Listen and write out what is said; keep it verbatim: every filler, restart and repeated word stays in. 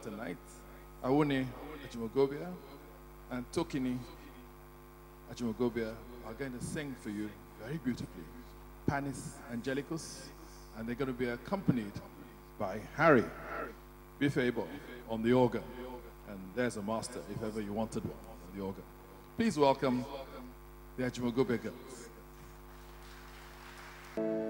tonight. Awuni Ajimogobia and Tokini Ajimogobia are going to sing for you very beautifully. Panis Angelicus, and they're going to be accompanied by Harry Bifebo on the organ. And there's a master, if ever you wanted one, on the organ. Please welcome the Ajimogobia girls.